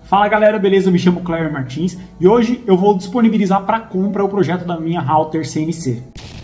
Fala galera, beleza? Eu me chamo Cléber Martins e hoje eu vou disponibilizar para compra o projeto da minha router CNC.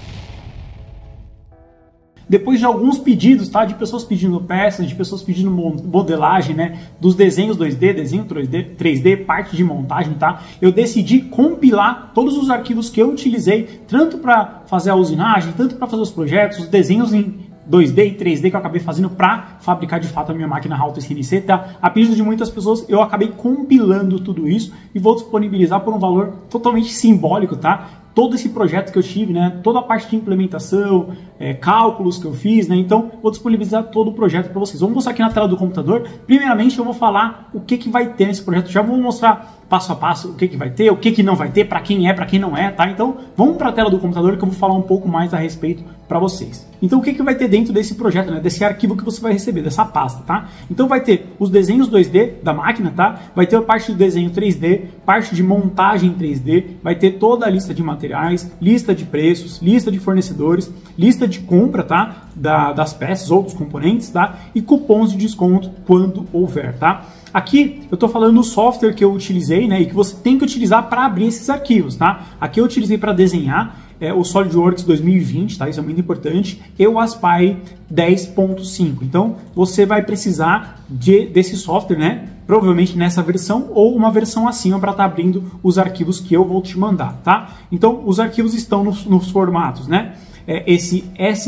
Depois de alguns pedidos, tá? De pessoas pedindo peças, de pessoas pedindo modelagem, né? Dos desenhos 2D, desenho 3D, parte de montagem, tá? Eu decidi compilar todos os arquivos que eu utilizei, tanto para fazer a usinagem, tanto para fazer os projetos, os desenhos em 2D e 3D que eu acabei fazendo para fabricar de fato a minha máquina router CNC, tá? A pedido de muitas pessoas, eu acabei compilando tudo isso e vou disponibilizar por um valor totalmente simbólico, tá? Todo esse projeto que eu tive, né? Toda a parte de implementação, cálculos que eu fiz, né? Então, vou disponibilizar todo o projeto para vocês. Vamos mostrar aqui na tela do computador. Primeiramente, eu vou falar o que vai ter nesse projeto. Já vou mostrar passo a passo o que vai ter, o que não vai ter, para quem é, para quem não é, tá? Então, vamos para a tela do computador que eu vou falar um pouco mais a respeito para vocês. Então, o que vai ter dentro desse projeto, né? Desse arquivo que você vai receber, dessa pasta, tá? Então, vai ter os desenhos 2D da máquina, tá? Vai ter a parte do desenho 3D, parte de montagem 3D, vai ter toda a lista de materiais, lista de preços, lista de fornecedores, lista de compra, tá? Das peças ou dos componentes, tá? E cupons de desconto quando houver, tá? Aqui eu estou falando do software que eu utilizei, né? E que você tem que utilizar para abrir esses arquivos, tá? Aqui eu utilizei para desenhar o SolidWorks 2020, tá? Isso é muito importante, e o Aspire 10.5. Então, você vai precisar desse software, né? Provavelmente nessa versão ou uma versão acima para estar abrindo os arquivos que eu vou te mandar, tá? Então, os arquivos estão nos formatos, né? Esse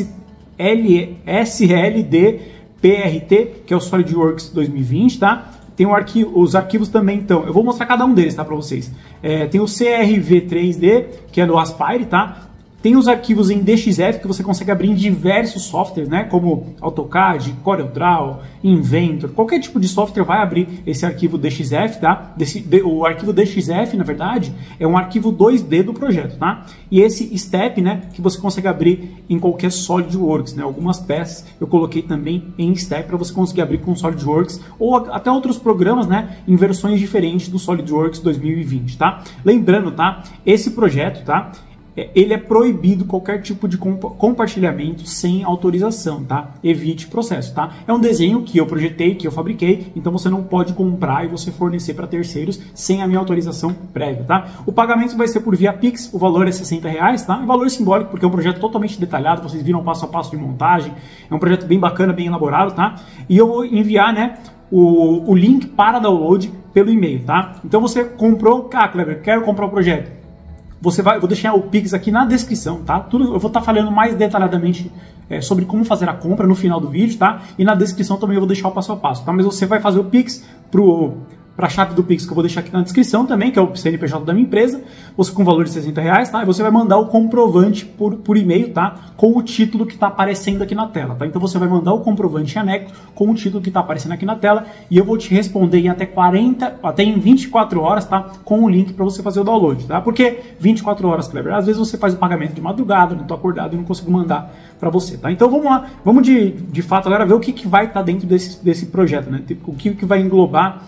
SLD PRT, que é o SolidWorks 2020, tá? Tem os arquivos também, então, eu vou mostrar cada um deles, tá, para vocês. Tem o CRV3D, que é do Aspire, tá? Tem os arquivos em DXF, que você consegue abrir em diversos softwares, né? Como AutoCAD, CorelDRAW, Inventor, qualquer tipo de software vai abrir esse arquivo DXF, tá? O arquivo DXF, na verdade, é um arquivo 2D do projeto, tá? E esse STEP, né? Que você consegue abrir em qualquer SolidWorks, né? Algumas peças eu coloquei também em STEP para você conseguir abrir com SolidWorks ou até outros programas, né? Em versões diferentes do SolidWorks 2020, tá? Lembrando, tá? Esse projeto, tá? Ele é proibido qualquer tipo de compartilhamento sem autorização, tá? Evite processo, tá? É um desenho que eu projetei, que eu fabriquei, então você não pode comprar e você fornecer para terceiros sem a minha autorização prévia, tá? O pagamento vai ser por via Pix, o valor é R$60, tá? É um valor simbólico porque é um projeto totalmente detalhado, vocês viram passo a passo de montagem, é um projeto bem bacana, bem elaborado, tá? E eu vou enviar, né, o link para download pelo e-mail, tá? Então você comprou, Cléber, quero comprar o projeto. Vou deixar o Pix aqui na descrição, tá? Eu vou estar falando mais detalhadamente sobre como fazer a compra no final do vídeo, tá? E na descrição também eu vou deixar o passo a passo, tá? Mas você vai fazer o Pix para a chave do Pix que eu vou deixar aqui na descrição também, que é o CNPJ da minha empresa, você com valor de R$60, tá? E você vai mandar o comprovante por e-mail, tá? Com o título que está aparecendo aqui na tela, tá? Então você vai mandar o comprovante em anexo com o título que está aparecendo aqui na tela e eu vou te responder em até em 24 horas, tá? Com o link para você fazer o download, tá? Porque 24 horas, Cléber, às vezes você faz o pagamento de madrugada, não tô acordado e não consigo mandar para você, tá? Então vamos lá, vamos de fato agora ver o que vai estar dentro desse projeto, né? O que vai englobar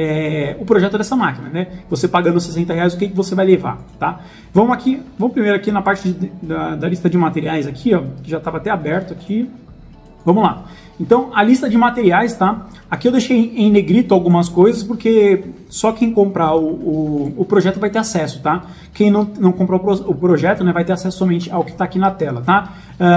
o projeto dessa máquina, né? Você pagando R$60, o que você vai levar, tá? Vamos primeiro aqui na parte da lista de materiais aqui, ó, que já estava até aberto aqui. Vamos lá. Então, a lista de materiais, tá? Aqui eu deixei em negrito algumas coisas, porque só quem comprar o projeto vai ter acesso, tá? Quem não comprou o projeto, né, vai ter acesso somente ao que está aqui na tela, tá?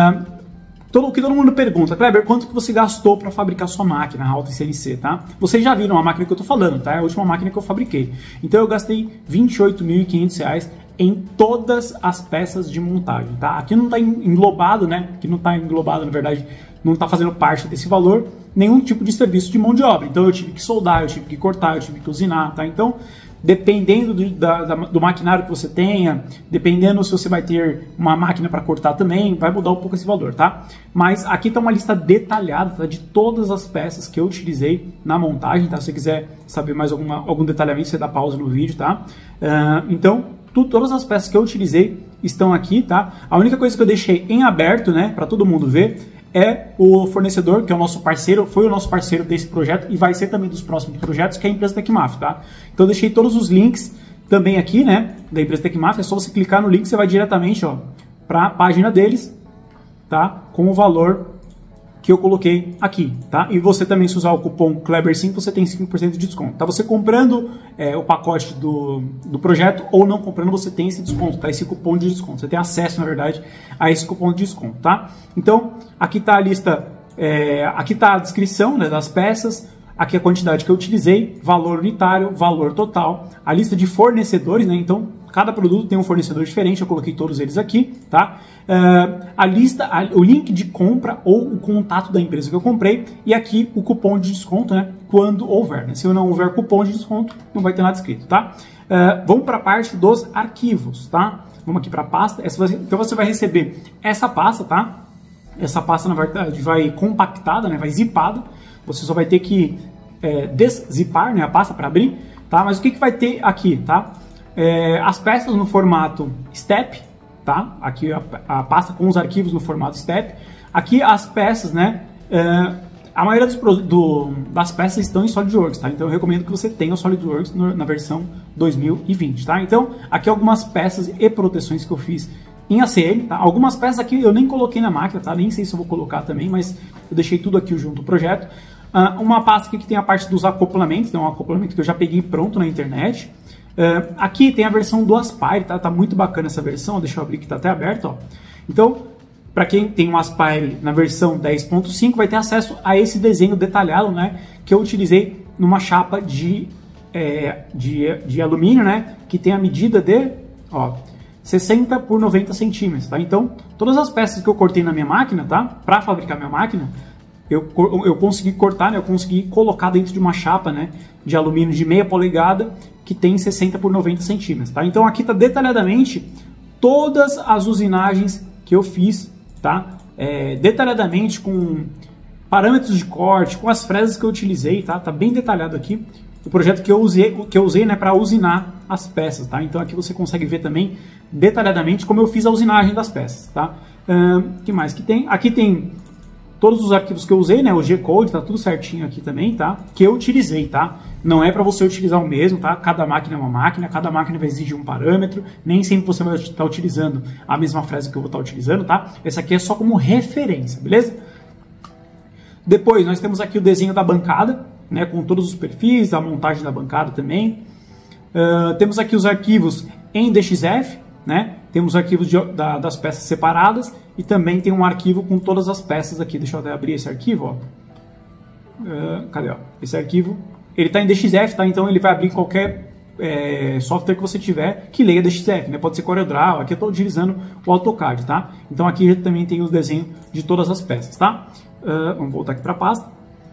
O que todo mundo pergunta, Cléber, quanto que você gastou para fabricar sua máquina, a router CNC, tá? Vocês já viram a máquina que eu tô falando, tá? É a última máquina que eu fabriquei. Então eu gastei R$28.500 em todas as peças de montagem, tá? Aqui não está englobado, né? Aqui não está englobado, na verdade, não está fazendo parte desse valor nenhum tipo de serviço de mão de obra. Então eu tive que soldar, eu tive que cortar, eu tive que usinar, tá? Então, dependendo do maquinário que você tenha, dependendo se você vai ter uma máquina para cortar também, vai mudar um pouco esse valor, tá? Mas aqui está uma lista detalhada, tá, de todas as peças que eu utilizei na montagem, tá? Se você quiser saber mais algum detalhamento, você dá pausa no vídeo, tá? Então, todas as peças que eu utilizei estão aqui, tá? A única coisa que eu deixei em aberto, né, para todo mundo ver, é o fornecedor, que é o nosso parceiro, foi o nosso parceiro desse projeto e vai ser também dos próximos projetos, que é a empresa Tecmaf, tá? Então eu deixei todos os links também aqui, né, da empresa Tecmaf, é só você clicar no link, você vai diretamente, ó, para a página deles, tá? Com o valor que eu coloquei aqui, tá? E você também, se usar o cupom Kleber5, você tem 5% de desconto, tá? Você comprando o pacote do projeto ou não comprando, você tem esse desconto, tá? Esse cupom de desconto, você tem acesso, na verdade, a esse cupom de desconto, tá? Então, aqui tá a lista, aqui tá a descrição, né, das peças, aqui a quantidade que eu utilizei, valor unitário, valor total, a lista de fornecedores, né? Então, cada produto tem um fornecedor diferente, eu coloquei todos eles aqui, tá? A lista, o link de compra ou o contato da empresa que eu comprei e aqui o cupom de desconto, né? Quando houver, né? Se não houver cupom de desconto, não vai ter nada escrito, tá? Vamos para a parte dos arquivos, tá? Vamos aqui para a pasta. Então você vai receber essa pasta, tá? Essa pasta, na verdade, vai compactada, né? Vai zipada. Você só vai ter que deszipar, né? A pasta para abrir, tá? Mas o que vai ter aqui, tá? As peças no formato STEP, tá? Aqui a pasta com os arquivos no formato STEP. Aqui as peças, né? A maioria das peças estão em SolidWorks, tá? Então eu recomendo que você tenha o SolidWorks na versão 2020, tá? Então aqui algumas peças e proteções que eu fiz em ACM, tá? Algumas peças aqui eu nem coloquei na máquina, tá? Nem sei se eu vou colocar também, mas eu deixei tudo aqui junto ao projeto. Uma pasta aqui que tem a parte dos acoplamentos, então um acoplamento que eu já peguei pronto na internet. Aqui tem a versão do Aspire, tá? Tá muito bacana essa versão, deixa eu abrir que tá até aberto, ó. Então, para quem tem um Aspire na versão 10.5, vai ter acesso a esse desenho detalhado, né? Que eu utilizei numa chapa de alumínio, né? Que tem a medida de, ó, 60 por 90 centímetros, tá? Então, todas as peças que eu cortei na minha máquina, tá? Para fabricar minha máquina, eu consegui cortar, né? Eu consegui colocar dentro de uma chapa, né? De alumínio de meia polegada que tem 60 por 90 centímetros, tá? Então aqui tá detalhadamente todas as usinagens que eu fiz, tá? Detalhadamente com parâmetros de corte, com as fresas que eu utilizei, tá? Tá bem detalhado aqui o projeto que eu usei, né? Para usinar as peças, tá? Então aqui você consegue ver também detalhadamente como eu fiz a usinagem das peças, tá? Que mais que tem? Aqui tem todos os arquivos que eu usei, né? O G-Code, tá tudo certinho aqui também, tá? Que eu utilizei, tá? Não é para você utilizar o mesmo, tá? Cada máquina é uma máquina, cada máquina vai exigir um parâmetro, nem sempre você vai estar utilizando a mesma fresa que eu vou estar utilizando, tá? Essa aqui é só como referência, beleza? Depois nós temos aqui o desenho da bancada, né? Com todos os perfis, a montagem da bancada também. Temos aqui os arquivos em DXF, né? Temos arquivos das peças separadas e também tem um arquivo com todas as peças aqui. Deixa eu até abrir esse arquivo, ó. Cadê, ó? Esse arquivo, ele está em DXF, tá? Então ele vai abrir qualquer software que você tiver que leia DXF, né? Pode ser CorelDRAW, aqui eu estou utilizando o AutoCAD, tá? Então aqui também tem o desenho de todas as peças, tá? Vamos voltar aqui para a pasta.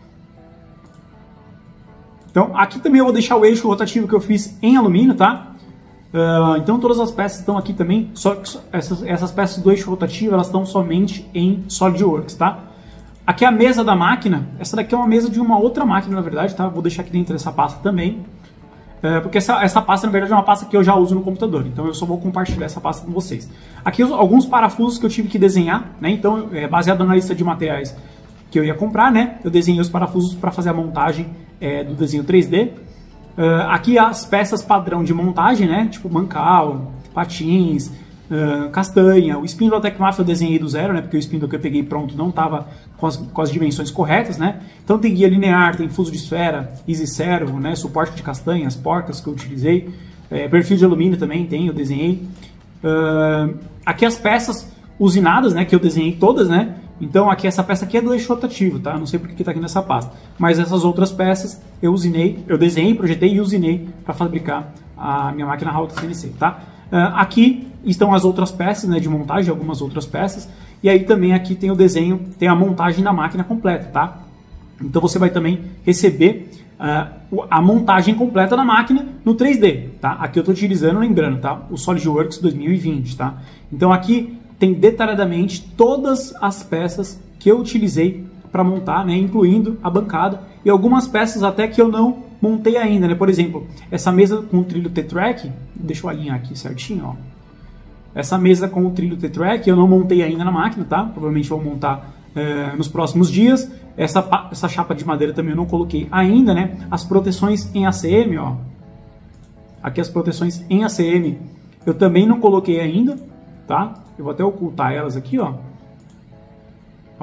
Então aqui também eu vou deixar o eixo rotativo que eu fiz em alumínio, tá? Então todas as peças estão aqui também, só que essas peças do eixo rotativo, elas estão somente em SolidWorks, tá? Aqui é a mesa da máquina, essa daqui é uma mesa de uma outra máquina, na verdade, tá? Vou deixar aqui dentro dessa pasta também, porque essa pasta, na verdade, é uma pasta que eu já uso no computador, então eu só vou compartilhar essa pasta com vocês. Aqui alguns parafusos que eu tive que desenhar, né? Então, baseado na lista de materiais que eu ia comprar, né? Eu desenhei os parafusos para fazer a montagem do desenho 3D. Aqui as peças padrão de montagem, né? Tipo mancal, patins, castanha. O spindle da Tecmaf eu desenhei do zero, né? Porque o spindle que eu peguei pronto não estava com as dimensões corretas, né? Então tem guia linear, tem fuso de esfera, easy servo, né? Suporte de castanha, as porcas que eu utilizei. Perfil de alumínio também tem, eu desenhei. Aqui as peças usinadas, né? Que eu desenhei todas, né? Então aqui essa peça aqui é do eixo rotativo, tá? Não sei porque que está aqui nessa pasta. Mas essas outras peças eu desenhei, projetei e usinei para fabricar a minha máquina Rauta CNC, tá? Aqui estão as outras peças, né, de montagem, algumas outras peças. E aí também aqui tem o desenho, tem a montagem da máquina completa, tá? Então você vai também receber a montagem completa da máquina no 3D, tá? Aqui eu estou utilizando, lembrando, tá? O SolidWorks 2020, tá? Então aqui tem detalhadamente todas as peças que eu utilizei para montar, né, incluindo a bancada e algumas peças até que eu não montei ainda, né? Por exemplo, essa mesa com o trilho T-Track, deixa eu alinhar aqui certinho, ó. Essa mesa com o trilho T-Track eu não montei ainda na máquina, tá? Provavelmente vou montar nos próximos dias. Essa chapa de madeira também eu não coloquei ainda, né? As proteções em ACM, ó. Aqui as proteções em ACM eu também não coloquei ainda, tá? Eu vou até ocultar elas aqui, ó.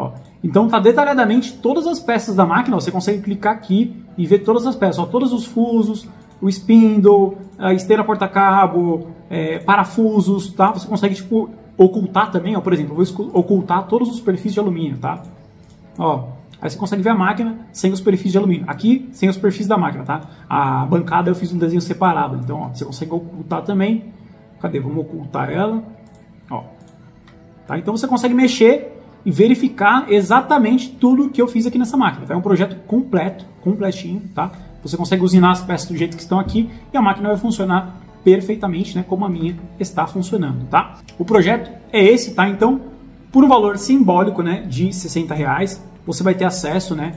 Então tá detalhadamente todas as peças da máquina, você consegue clicar aqui e ver todas as peças, ó, todos os fusos, o spindle, a esteira porta-cabo, parafusos, tá? Você consegue, tipo, ocultar também, ó, por exemplo, eu vou ocultar todos os perfis de alumínio, tá? Ó, aí você consegue ver a máquina sem os perfis de alumínio. Aqui, sem os perfis da máquina, tá? A bancada eu fiz um desenho separado, então, ó, você consegue ocultar também. Cadê? Vamos ocultar ela. Ó. Tá? Então você consegue mexer e verificar exatamente tudo que eu fiz aqui nessa máquina. Tá? É um projeto completo, completinho, tá? Você consegue usinar as peças do jeito que estão aqui e a máquina vai funcionar perfeitamente, né, como a minha está funcionando, tá? O projeto é esse, tá? Então, por um valor simbólico, né, de R$60, você vai ter acesso, né,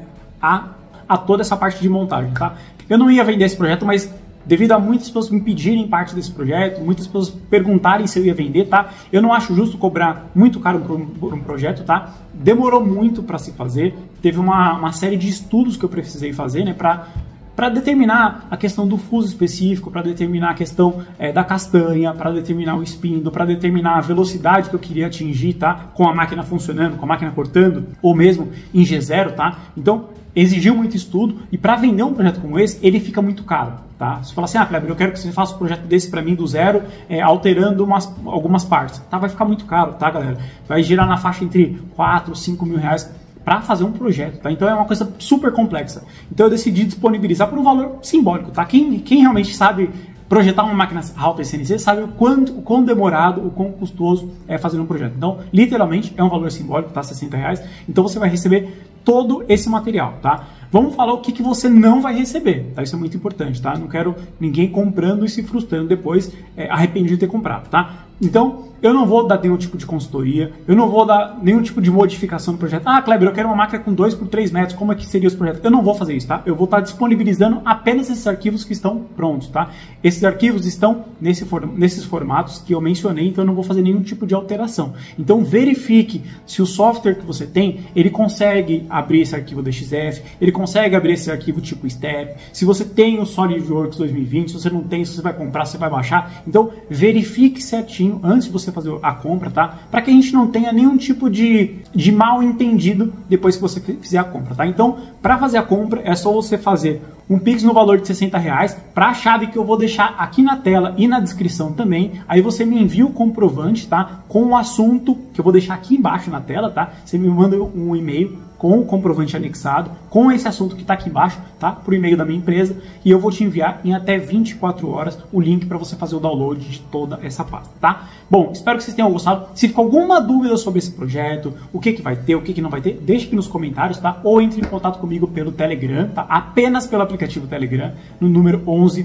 a toda essa parte de montagem, tá? Eu não ia vender esse projeto, mas devido a muitas pessoas me pedirem parte desse projeto, muitas pessoas perguntarem se eu ia vender, tá? Eu não acho justo cobrar muito caro por um projeto, tá? Demorou muito para se fazer, teve uma série de estudos que eu precisei fazer, né, para determinar a questão do fuso específico, para determinar a questão da castanha, para determinar o spindle, para determinar a velocidade que eu queria atingir, tá? Com a máquina funcionando, com a máquina cortando, ou mesmo em G0, tá? Então, exigiu muito estudo e para vender um projeto como esse, ele fica muito caro, tá? Você fala assim, Kleber, eu quero que você faça um projeto desse para mim do zero, alterando algumas partes. Tá, vai ficar muito caro, tá, galera? Vai girar na faixa entre 4, 5 mil reais para fazer um projeto, tá? Então é uma coisa super complexa. Então eu decidi disponibilizar por um valor simbólico, tá? Quem realmente sabe projetar uma máquina alta CNC sabe o quão demorado, o quão custoso é fazer um projeto. Então, literalmente, é um valor simbólico, tá? R$60. Então você vai receber todo esse material, tá? Vamos falar o que você não vai receber, tá? Isso é muito importante, tá? Não quero ninguém comprando e se frustrando depois, arrependido de ter comprado, tá? Então, eu não vou dar nenhum tipo de consultoria, eu não vou dar nenhum tipo de modificação no projeto. Ah, Kleber, eu quero uma máquina com 2 por 3 metros, como é que seria esse projeto? Eu não vou fazer isso, tá? Eu vou estar disponibilizando apenas esses arquivos que estão prontos, tá? Esses arquivos estão nesses formatos que eu mencionei, então eu não vou fazer nenhum tipo de alteração. Então, verifique se o software que você tem, ele consegue abrir esse arquivo DXF, ele consegue abrir esse arquivo tipo STEP. Se você tem o SolidWorks 2020, se você não tem, se você vai comprar, se você vai baixar. Então, verifique certinho antes de você fazer a compra, tá? Para que a gente não tenha nenhum tipo de mal entendido depois que você fizer a compra, tá? Então, para fazer a compra, é só você fazer um Pix no valor de R$60 para a chave que eu vou deixar aqui na tela e na descrição também. Aí você me envia o comprovante, tá? Com o assunto que eu vou deixar aqui embaixo na tela, tá? Você me manda um e-mail com o comprovante anexado, com esse assunto que está aqui embaixo, tá? Por e-mail da minha empresa, e eu vou te enviar em até 24 horas o link para você fazer o download de toda essa pasta, tá? Bom, espero que vocês tenham gostado. Se ficou alguma dúvida sobre esse projeto, o que vai ter, o que não vai ter, deixe aqui nos comentários, tá? Ou entre em contato comigo pelo Telegram, tá? Apenas pelo aplicativo Telegram, no número 11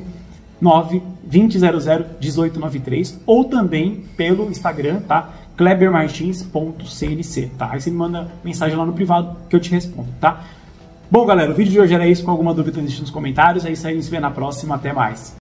92000 1893, ou também pelo Instagram, tá? klebermartins.cnc, tá? Aí você me manda mensagem lá no privado que eu te respondo, tá? Bom, galera, o vídeo de hoje era isso. Com alguma dúvida, deixe nos comentários. É isso aí, a gente se vê na próxima. Até mais.